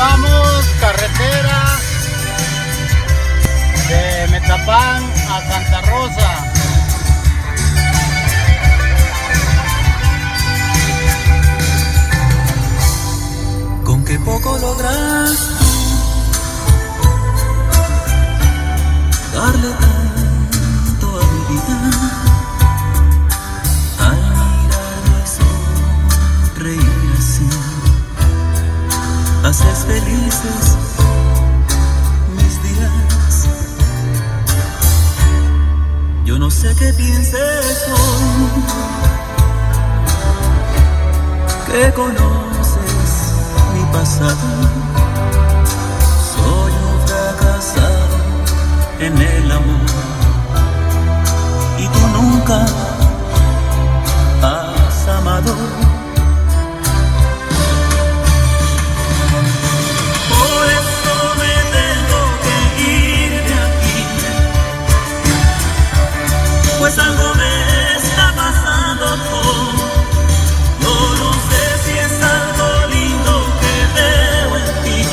vamos carretera de Metapán a Santa Rosa. Con qué poco logras darle tanto a mi vida, al mirarme sonreír así, haces felices mis días. Yo no sé qué pienses hoy, que conoces mi pasado. Soy un fracasado en el amor y tú nunca has amado. Por eso me tengo que ir de aquí, pues algo me está pasando. Yo no sé si es algo lindo que veo en ti,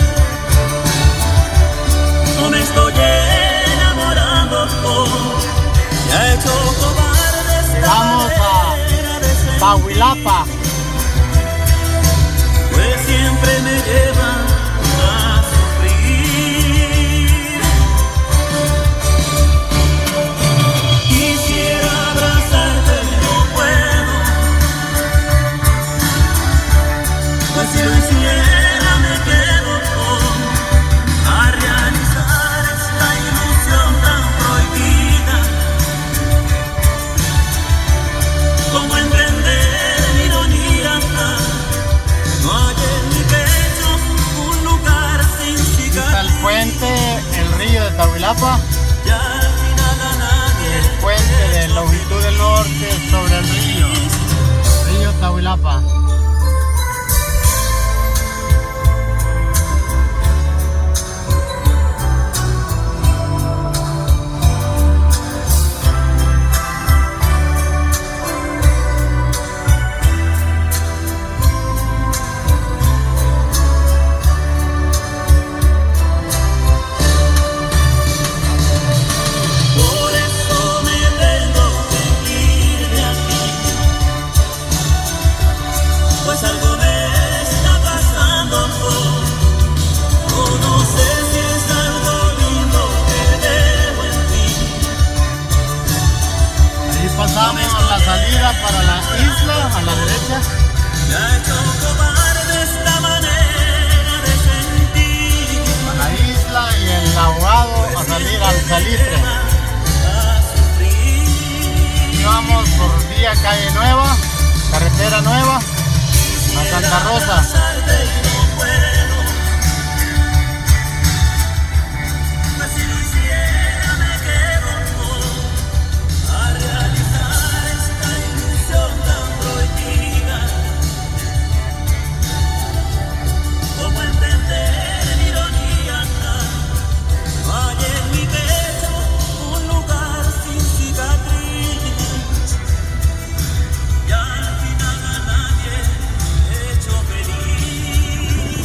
o me estoy enamorando. Me ha hecho cobarde esta Llegamos manera de sentir, a Tahuilapa. pues siempre me lleva a sufrir. Quisiera abrazarte, no puedo, pues si lo hiciera me quedo a realizar esta ilusión tan prohibida. ¿Cómo entender mi ironía? No hay en mi pecho un lugar sin Está el cicatriz. puente, el río de Tahuilapa, Ya al final a nadie el puente de longitud del norte sobre el río Tahuilapa. Por eso me tengo que ir de aquí, pues algo me está pasando. No sé si es algo lindo que veo en ti. Ahí pasamos la salida para la isla a la derecha. Me ha hecho cobarde esta manera de sentir, A la isla y el ahogado a salir al salitre. a sufrir. Y vamos por vía calle nueva, carretera nueva a Santa Rosa. Abrazarte y no puedo, pues si lo hiciera me quedo a realizar esta ilusión tan prohibida. ¿Cómo entender mi ironía? No hay en mi pecho un lugar sin cicatriz, y al final a nadie he hecho feliz.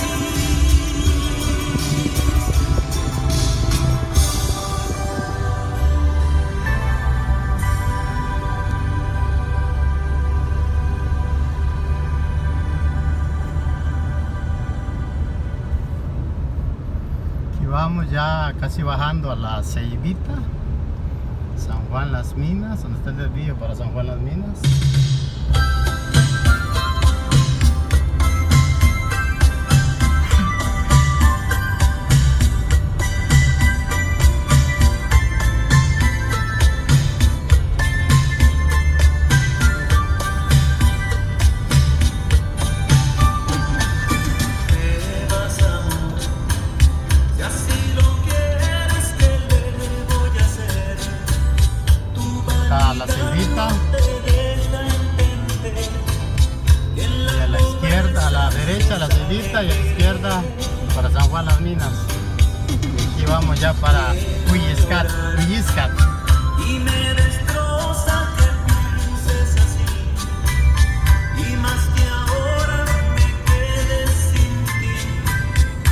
Aquí vamos ya casi bajando a la Ceibita, San Juan Las Minas, donde está el desvío para San Juan Las Minas. ¿Qué vas, amor? Si así lo quieres, ¿qué le voy a hacer? Tu Está la Ceibita y a la izquierda, a la derecha la Ceibita y a la izquierda para San Juan Las Minas. Y aquí vamos ya para Huilliscat. y me destroza que pienses así, y más que ahora me quede sin ti.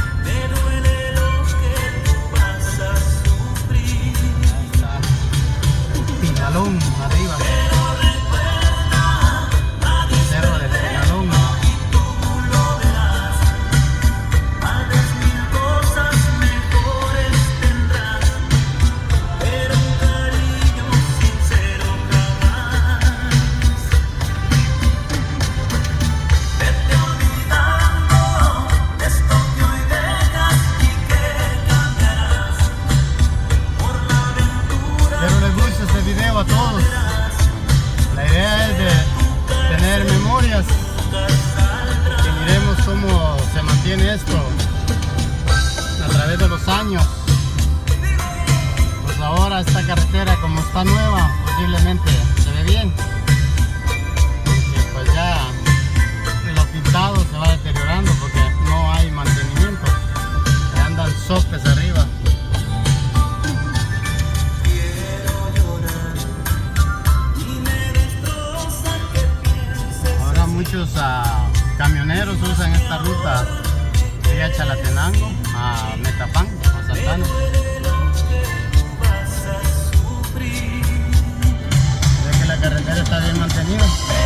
cómo se mantiene esto a través de los años. Pues ahora esta carretera, como está nueva, posiblemente se ve bien, y pues ya lo pintado se va deteriorando porque no hay mantenimiento, andan sopes arriba. Ahora muchos camioneros usan esta ruta vía Chalatenango a Metapán, a Santana. Ve que la carretera está bien mantenida.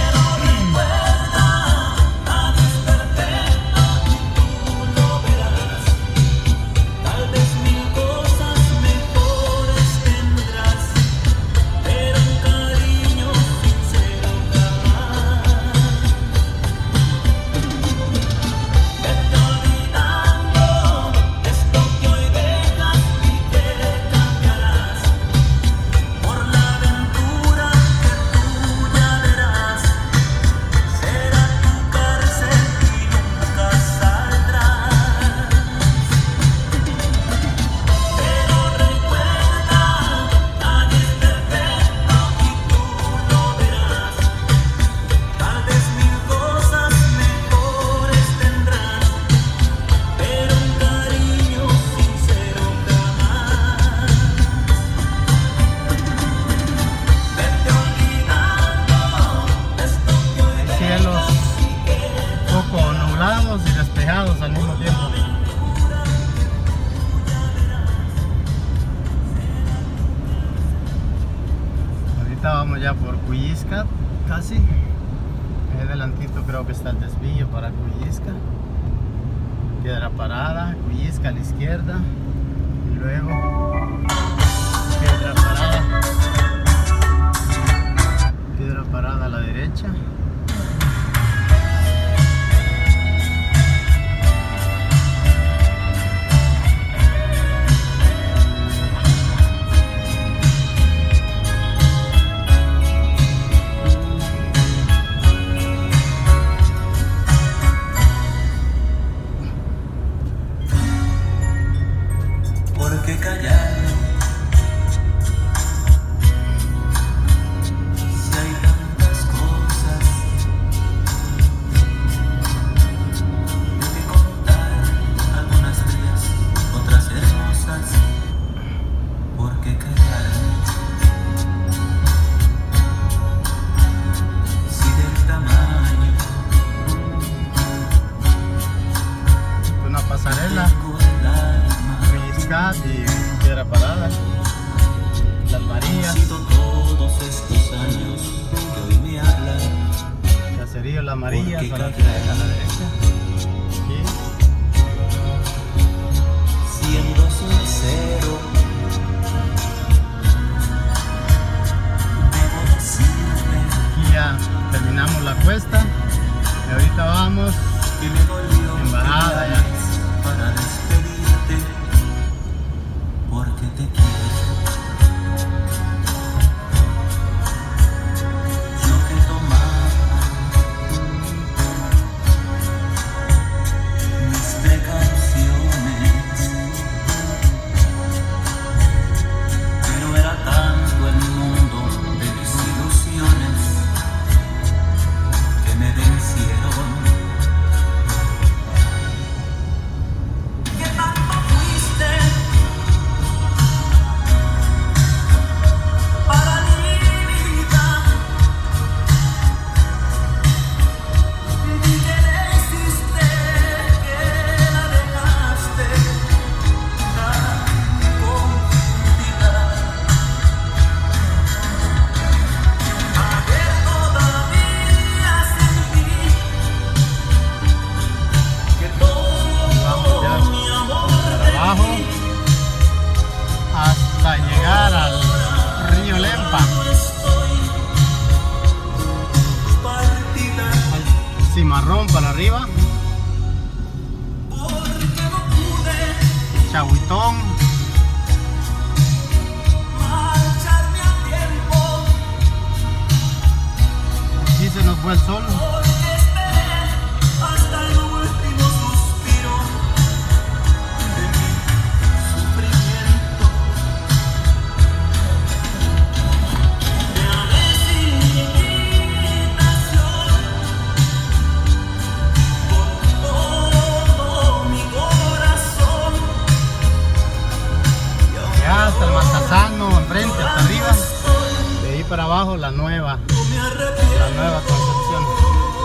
Y despejados al mismo tiempo. Ahorita vamos ya por Cuyisca, casi. Ahí adelantito creo que está el desvío para Cuyisca. Piedra Parada, Cuyisca a la izquierda y luego Piedra Parada a la derecha. Que callar si hay tantas cosas de que contar, algunas bellas, otras hermosas. ¿Por qué callar si del tamaño una pasarela y Piedra Parada, Las Marías, han sido todos estos años que hoy me hablan? Caserío Las Marías a la derecha. Aquí. Siendo sincero, debo decirte Aquí ya terminamos la cuesta y ahorita vamos que me dolió en bajada ya. para despedirte, porque te quiero. Yo que tomaba mis precauciones, pero era tanto el mundo de desilusiones que me vencieron. Hasta llegar al río Lempa, al Cimarrón para arriba, Chahuitón, aquí se nos fue el sol. Hasta el último abajo la nueva Concepción.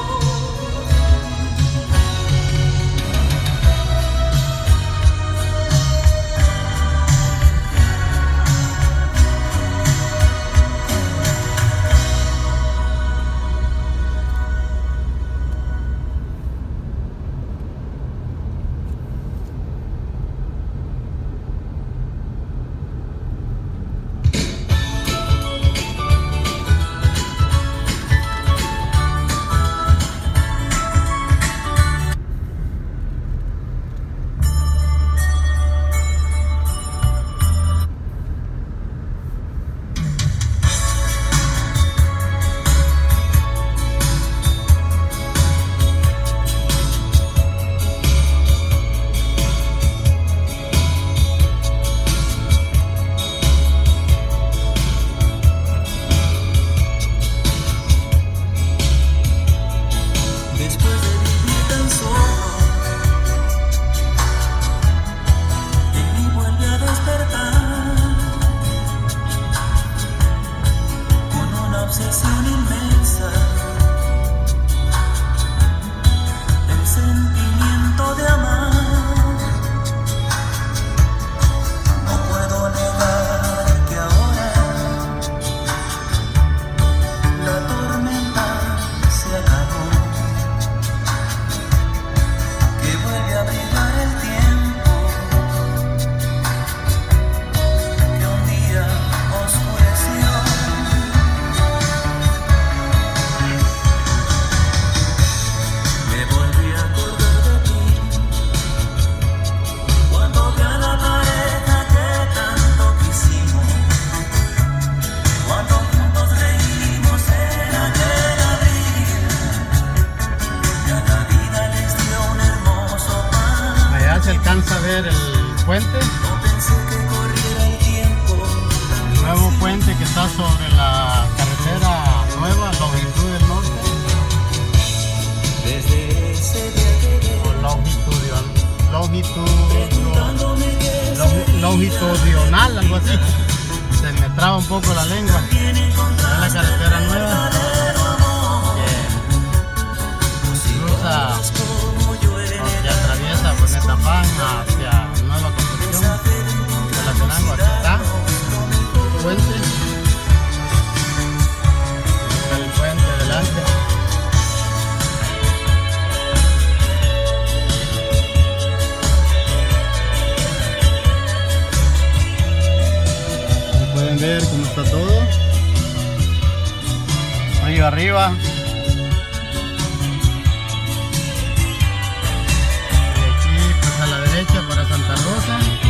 Se alcanza a ver el puente, el nuevo puente que está sobre la carretera nueva, longitud del norte, o longitudinal, algo así. Se me traba un poco la lengua. Es la carretera nueva que cruza que atraviesa por Netapán hacia Nueva Concepción de la Tenango. Aquí está el puente, el puente delante. Ahí pueden ver cómo está todo. Río arriba. Para Santa Rosa.